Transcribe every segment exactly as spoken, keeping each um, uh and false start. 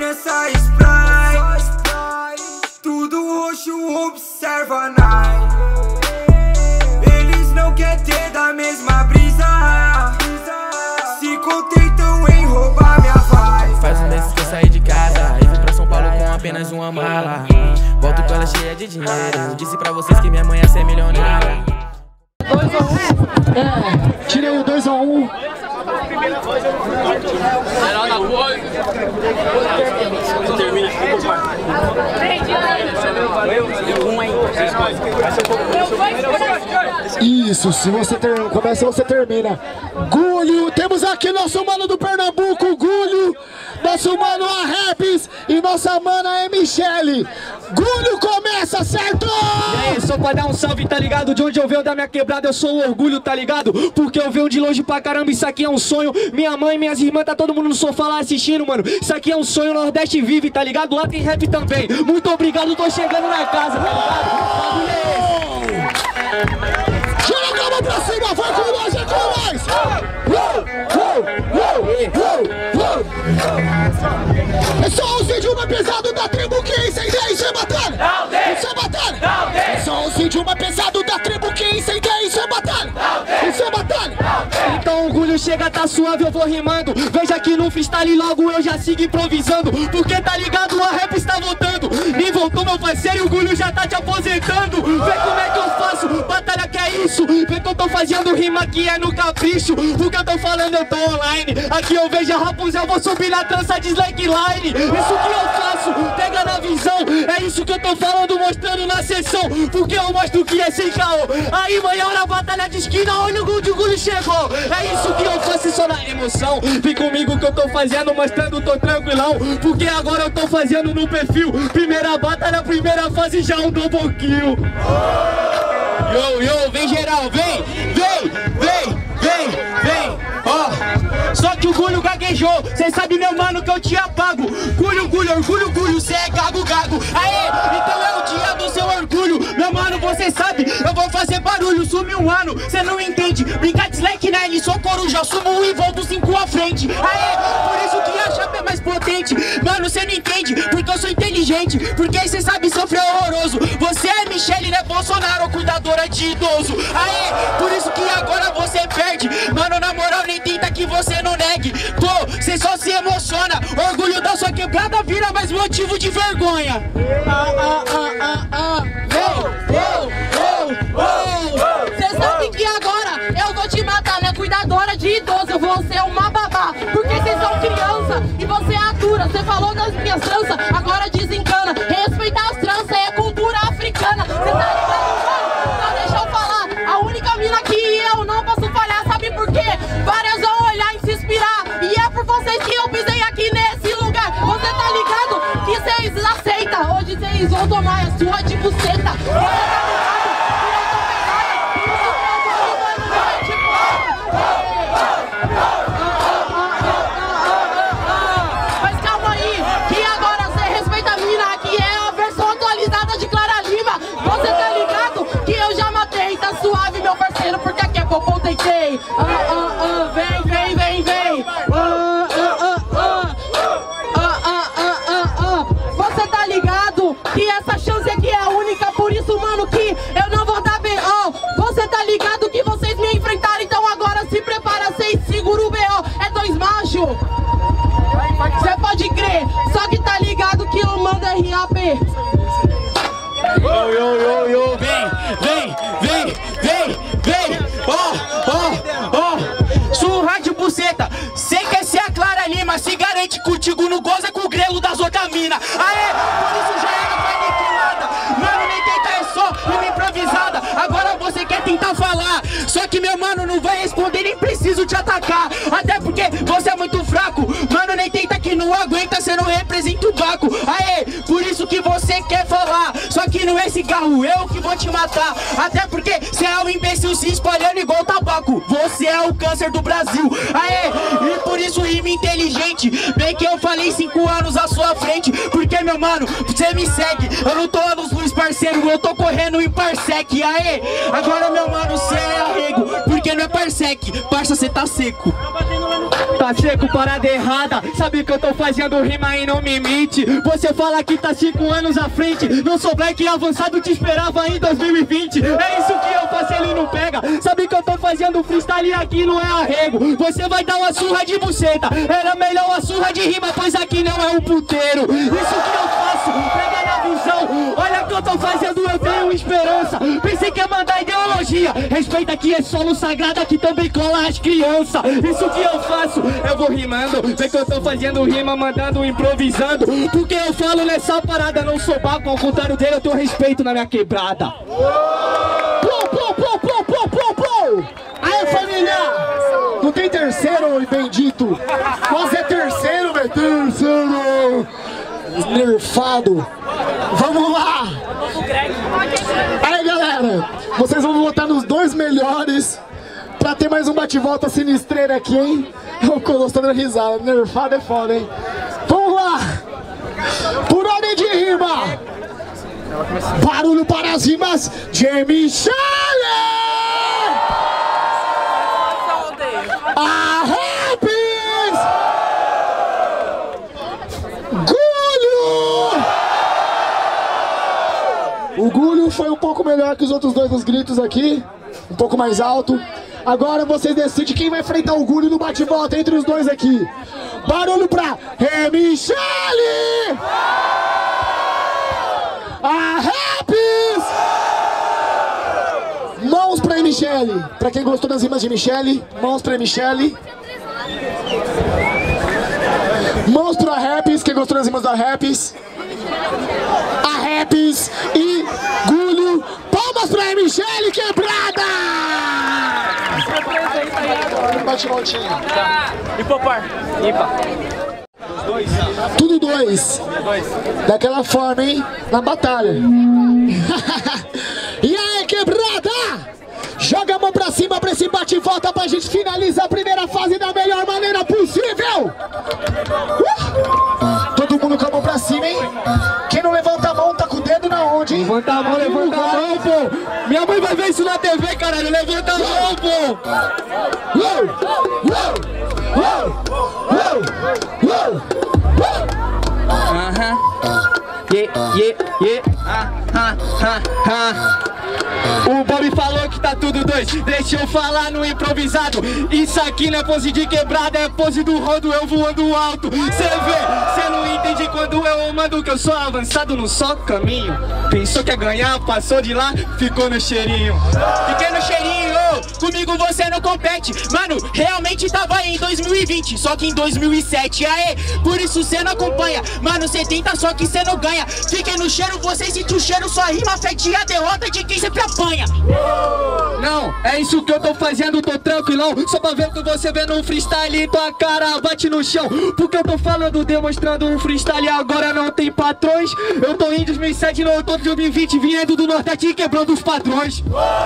essa Sprite. Tudo roxo, observa night. Eles não querem ter da mesma brisa, se contentam em roubar minha vibe. Faz um desses que eu saí de casa e vim pra São Paulo com apenas uma mala. Volto com ela cheia de dinheiro. Eu disse pra vocês que minha mãe ia ser milionária. dois a um. É, tirei o dois a um. Termina aqui, Isso, se você ter, começa, você termina. Gulho, temos aqui nosso mano do Pernambuco, Gulho, nosso mano a Raps e nossa mana é Michele. Gulho começa, certo? E aí, só pra dar um salve, tá ligado? De onde eu venho da minha quebrada, eu sou o orgulho, tá ligado? Porque eu venho de longe pra caramba, isso aqui é um sonho. Minha mãe, minhas irmãs, tá todo mundo no sofá lá assistindo, mano. Isso aqui é um sonho, Nordeste vive, tá ligado? Lá tem rap também. Muito obrigado, tô chegando na casa, tá ligado? Joga a calma pra cima, vai com nós, é com nós! Uou, uou, uou, uou, uou. É só os vídeos mais pesados da tribo que incendeia isso é batalha! Isso é batalha! É só os vídeos mais pesados da tribo que incendeia isso é batalha! Isso é batalha! Então o orgulho chega, tá suave, eu vou rimando. Veja que no freestyle logo eu já sigo improvisando. Porque tá ligado, a rap está voltando. Nem voltou meu parceiro e o orgulho já tá te aposentando. Vê como é que eu faço, batalha que é isso. Vê que eu tô fazendo rima que é no capricho. O que eu tô falando eu tô online. Aqui eu vejo a Rapunzel, vou subir na dança de slackline. Isso que eu faço, pega na visão. É isso que eu tô falando, mostrando na sessão. Porque eu mostro que é sem caô. Aí manhã na batalha de esquina, olha o gol de Gulho chegou. É isso que eu faço só na emoção. Vem comigo que eu tô fazendo, mostrando, tô tranquilão. Porque agora eu tô fazendo no perfil. Primeira batalha, primeira fase, já um double kill. Yo, yo, vem geral, vem, vem, vem, vem, vem, ó. Só que o Gulho gaguejou, cê sabe meu mano que eu te apago. Gulho, Gulho, orgulho, Gulho, cê é gago, gago. Aê, então é o dia do seu orgulho. Meu mano, você sabe, eu vou fazer barulho, sumi um ano, cê não entende. Brincar de slack, né, ele sou coruja, sumo um e volto cinco à frente. Aê, por isso que a chapa é mais potente. Mano, cê não entende, porque eu sou inteligente. Porque cê sabe sofrer horroroso. Você é Michele, né, Bolsonaro, cuidadora de idoso. Aê, por isso que agora você perde. Mano, na moral, nem tenta que você não negue. Pô, cê só se emociona. Orgulho da sua quebrada vira mais motivo de vergonha. Ah, ah, ah, ah, ah. Cê sabe que agora eu vou te matar, né? Cuidadora de idoso, eu vou ser uma babá. Porque cês são criança e você é atura. Cê falou das minhas tranças, agora desencana. Respeitar as tranças é cultura africana. Cê tá ligado, mano? Então deixa eu falar. A única mina que eu não posso falhar, sabe por quê? Várias vão olhar e se inspirar. E é por vocês que eu pisei aqui nesse lugar. Você tá ligado que cês aceitam. Hoje cês vão tomar a sua de buceta. Você tá Tentei. Ah, ah, ah, vem, vem, vem, vem. Ah, ah, ah, ah. Ah, ah, ah, ah, ah. Você tá ligado que essa chance aqui é única, por isso, mano, que eu não vou dar B O. Você tá ligado que vocês me enfrentaram, então agora se prepara, cês segura o B O. É dois machos. Cê pode crer, só que tá ligado que eu mando R A P. Yo, yo, yo, yo, vem, vem, vem, vem, vem. Ó, ó, ó, surra de buceta. Cê quer ser a Clara Lima, se garante contigo no goza com o grelo das outras mina. Aê, por isso já era pra aniquilada. Mano, nem tenta, é só uma improvisada. Agora você quer tentar falar, só que meu mano não vai responder, nem preciso te atacar. Até porque você é muito fraco. Mano, nem tenta que não aguenta, cê não representa o Baco. Aê, por isso que você quer falar, só que não é cigarro, eu que vou te matar. Até porque cê é um imbecil se espalhando igual tabaco. Você é o câncer do Brasil. Aê, e por isso rima inteligente. Bem que eu falei cinco anos à sua frente. Porque meu mano, você me segue. Eu não tô anos luz parceiro, eu tô correndo em parsec. Aê, agora meu mano, cê é arrego. Porque porque não é parsec. Parça, cê tá seco. Tá seco, parada errada. Sabe que eu tô fazendo rima e não me mente. Você fala que tá cinco anos à frente. Não sou black avançado, te esperava em dois mil e vinte. É isso que eu faço, ele não pega. Sabe que eu tô fazendo freestyle e aqui não é arrego. Você vai dar uma surra de buceta. Era melhor uma surra de rima, pois aqui não é um puteiro. Isso que eu faço, pega na visão. Olha o que eu tô fazendo, eu tenho esperança. Pensei que ia mandar ideologia. Respeita que é solo sagrado, aqui também cola as crianças. Isso que eu faço, eu vou rimando. Vê que eu tô fazendo rima, mandando, improvisando. Porque eu falo nessa parada, não sou baco. Ao contrário dele, eu tenho respeito na minha quebrada. Pô, pô, pô, pô, pô, pô, pô. Aí, família, não tem terceiro, bendito. Nós é terceiro, velho. Terceiro. Nerfado. Vamos lá. Aí, galera, vocês vão votar nos dois melhores pra ter mais um bate-volta sinistreiro aqui, hein? Eu gostando da risada. Nerfado é foda, hein? Vamos lá. Por ordem de rima. Barulho para as rimas de Michele! A Rapis! Gulho! O Gulho foi um pouco melhor que os outros dois nos gritos aqui, um pouco mais alto. Agora vocês decidem quem vai enfrentar o Gulho no bate-volta entre os dois aqui. Barulho pra Michele! A Rapis! Mãos pra Michele. Pra quem gostou das rimas de Michele, mãos pra Michele. Mãos pra Rapis, quem gostou das rimas da Rapis. A Rapis e Gulho. Palmas pra Michele quebrada! Bate voltinha. E popar. Limpa. Tudo dois. Daquela forma, hein? Na batalha. E aí, quebrada? Joga a mão pra cima pra esse bate e volta pra gente finalizar a primeira fase da melhor maneira possível. Uh! Todo mundo com a mão pra cima, hein? Quem não levanta a mão tá com o dedo na onde, hein? Levanta a mão, levanta a mão, pô. Minha mãe vai ver isso na T V, caralho. Levanta a mão, pô. Uou! Uou! Uou! Uou! Aham. Yeah, yeah, yeah. Ah, ah, ah, ah. O Bobby falou que tá tudo dois. Deixa eu falar no improvisado. Isso aqui não é pose de quebrada, é pose do rodo, eu voando alto. Cê vê, cê não entende quando eu mando que eu sou avançado no só caminho. Pensou que ia ganhar, passou de lá, ficou no cheirinho. Fiquei no cheirinho, comigo você não compete. Mano, realmente tava em dois mil e vinte, só que em dois mil e sete. Aê, por isso cê não acompanha. Mano, cê tenta, só que cê não ganha. Fiquei no cheiro, você sente o cheiro, sua rima afete a derrota de quem sempre apanha. Não, é isso que eu tô fazendo, tô tranquilão. Só pra ver que você vê no freestyle e tua cara bate no chão. Porque eu tô falando, demonstrando um freestyle agora não tem patrões. Eu tô em dois mil e sete, no outono de dois mil e vinte, vindo do Nordeste e quebrando os padrões.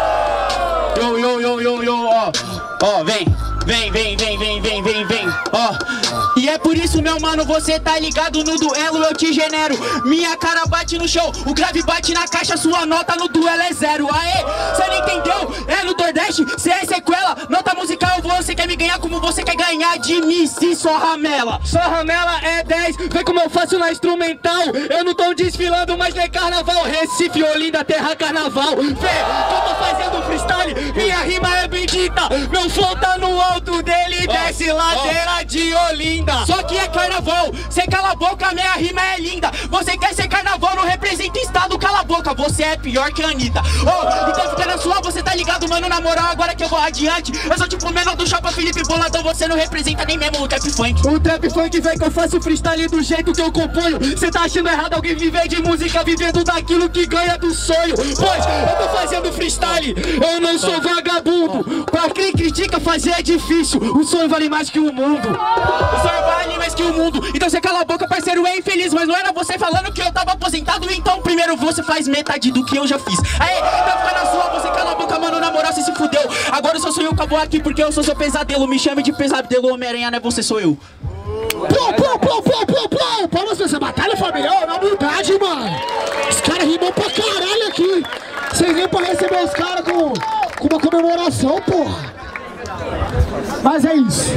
Yo, yo, yo, yo, yo, ó, ó, vem. Vem, vem, vem, vem, vem, vem, vem, ó. E é por isso, meu mano, você tá ligado no duelo, eu te genero. Minha cara bate no chão, o grave bate na caixa, sua nota no duelo é zero. Aê, cê não entendeu? É no Nordeste, cê é sequela. Nota musical, você quer me ganhar como você quer ganhar de mim, se só ramela. Só ramela é dez, vê como eu faço na instrumental. Eu não tô desfilando, mas não é carnaval. Recife, Olinda, terra carnaval. Vê, que eu tô fazendo freestyle, minha rima é bendita. Meu flow tá no alto dele, desce ladeira de Olinda. Só que é carnaval, cê cala a boca, minha rima é linda. Você quer ser carnaval, não representa o estado, cala a boca, você é pior que a Anitta. Oh, então fica na sua, você tá ligado, mano, na moral, agora que eu vou adiante. Eu sou tipo o menor do Chapa Felipe Boladão, você não representa nem mesmo o trap funk. O trap funk vem que eu faço freestyle do jeito que eu componho. Cê tá achando errado alguém viver de música, vivendo daquilo que ganha do sonho. Pois, eu tô fazendo freestyle, eu não sou vagabundo. Pra quem critica, fazer é difícil, o sonho vale mais que o mundo. O sonho vale mais que o mundo. Então você cala a boca, parceiro, é infeliz. Mas não era você falando que eu tava aposentado. Então primeiro você faz metade do que eu já fiz. Aê, então fica na sua, você cala a boca, mano, na moral, você se fudeu. Agora o seu sonho acabou aqui porque eu sou seu pesadelo. Me chame de pesadelo, Homem-Aranha, não é você, sou eu. Plou, plou, plou, plou, plou, plou. Palmas pra essa batalha, família. Ô, na humildade, mano. Os caras rimam pra caralho aqui. Vocês vêm pra receber os caras com, com uma comemoração, porra. Mas é isso.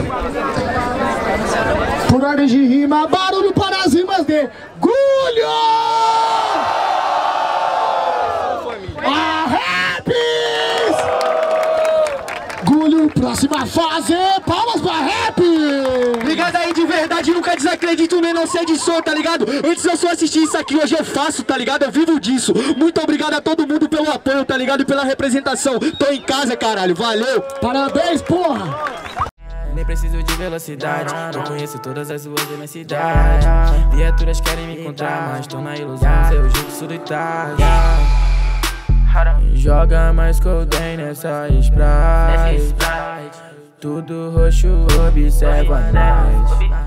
Por ordem de rima, barulho para as rimas de Gulho! A Raps! Gulho, próxima fase, palmas pra Rap! Ligado aí de verdade, nunca desacredito nem não sei de som, tá ligado? Antes eu só assisti isso aqui, hoje eu faço, tá ligado? Eu vivo disso. Muito obrigado a todo mundo pelo apoio, tá ligado? E pela representação. Tô em casa, caralho, valeu! Parabéns, porra! Nem preciso de velocidade, eu conheço todas as ruas da minha cidade. Viaturas querem me encontrar, mas tô na ilusão, seu jeito solitário. Joga mais coldem nessa Sprite. Tudo roxo, observa nós.